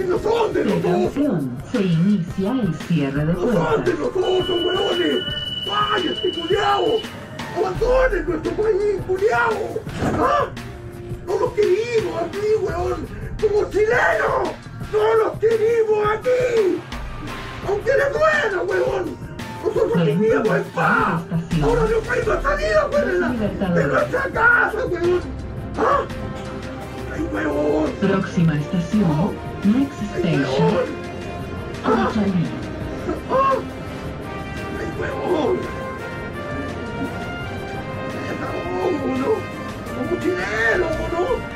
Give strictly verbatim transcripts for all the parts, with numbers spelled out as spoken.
¡Que no son de nosotros! Precaución, se inicia el cierre de ¡No son de puertas. nosotros, huevones! ¡Váyase, culiao! ¡Abandonen nuestro país, culiao! ¡Ah! ¡No los queremos aquí, huevón! ¡Como chilenos! ¡No los queremos aquí! ¡Aunque les duela, huevón! ¡Nosotros vivíamos en paz! ¡Ahora no hay más salida fuera de, la, de nuestra casa, huevón! ¿Ah? ¡Ay, huevón! Próxima estación, Next ¡Ay, Station, huevón! ¡Ah! Conchalí. ¡Ah! ¡Ay, huevón! ¡Me ¿no? ¡Como chileno, ¿no?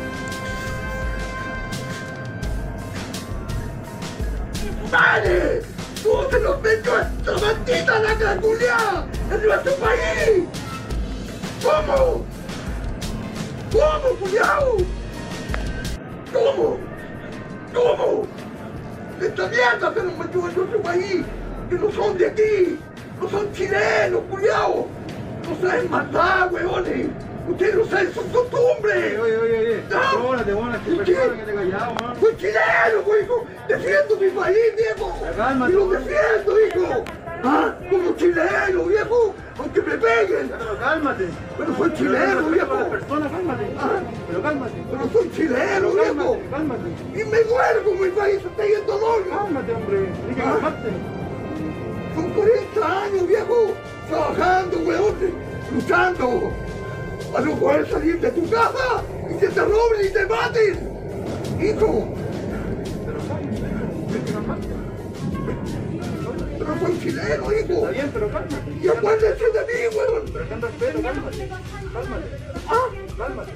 ¡Vale! ¡Tú se nos metió esta maldita lacra culiada en nuestro país! ¿Cómo? ¿Cómo, culiao? ¿Cómo? ¿Cómo? ¡Esta mierda se nos metió en nuestro país! ¡Que no son de aquí! ¡No son chilenos, culiao! ¡No saben matar, huevones! ¡Ustedes no saben sus costumbres! Oye, oye, oye, ¿no? Bónate, bónate, ¿Por qué? persona que te callado, ¿no? ¡Soy chileno, pues, hijo! ¡Defiendo mi país, viejo! Cálmate, ¡Y lo bónate. defiendo, hijo! ¡Ah! ¡Como chileno, viejo! ¡Aunque me peguen! Pero cálmate. ¡Pero soy chileno, viejo! Persona, cálmate. Ah. Pero cálmate. ¡Pero soy chileno, viejo! Cálmate, cálmate. ¡Y me muero como mi país está yendo al hoyo! Cálmate, hombre. Tienes que Ah. calmarte. Son cuarenta años, viejo, trabajando, weón, luchando. A no poder salir de tu casa y que te roben y te maten. Hijo, Pero cálmate. Tienes que calmarte. pero soy chileno, hijo. Está bien, pero cálmate. Y acuérdense de mí, weón. Pero ten respeto, cálmate. Cálmate. Ah, Cálmate.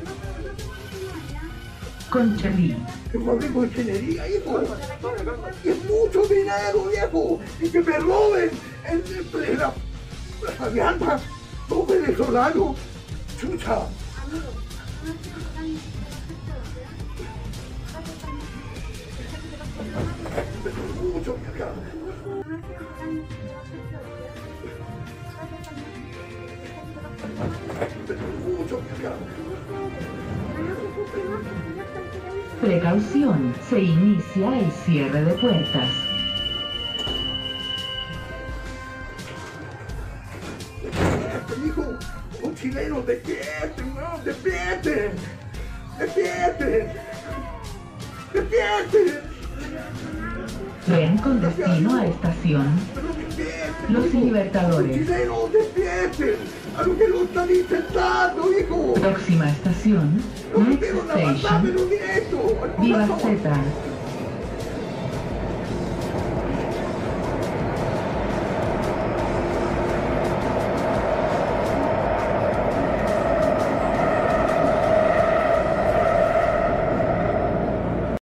Conchalí. que fabrico ingeniería, hijo. Cálmate, cálmate. Y es mucho dinero, viejo. Y que me roben en, en la, la alianza. Todo venezolano. Chucha. Pero mucho, acá. Pero mucho, acá. Precaución, se inicia el cierre de puertas. Despierte, hijo. Un chileno, despierten, no, despierten. Despierten. Despierten. Tren con destino a estación Pero despierten, Los hijo. Libertadores. Los chilenos, despierten. A lo que lo están intentando, hijo. Próxima estación, No Next quiero avanzar, Station, pero directo. al Viva corazón. Z.